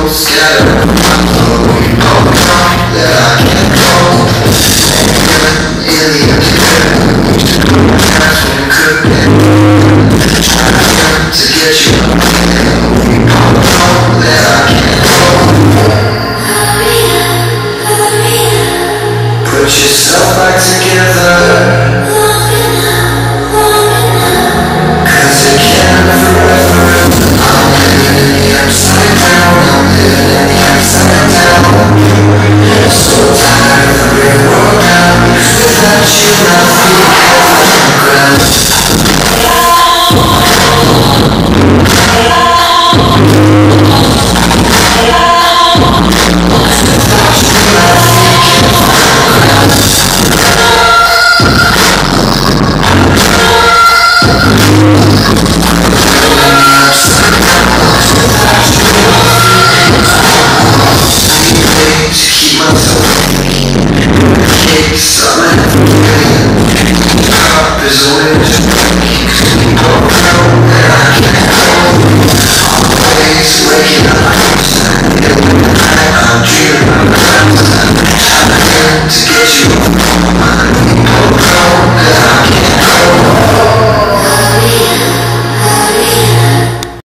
Scattered, we both know that I can't go. In the empty that's when it could be. Trying to get you up there. We both know that I can't go. Put yourself back together. Cause it can't forever. I'm living in the upside down. I'm living in the upside down. So tired of the real world now. Without you, my feet off the ground. To get you off my mind.